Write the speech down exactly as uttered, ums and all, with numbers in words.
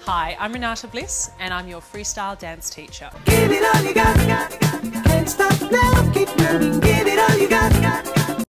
Hi, I'm Renata Bliss and I'm your freestyle dance teacher. Give it all you got, can't stop now, keep moving.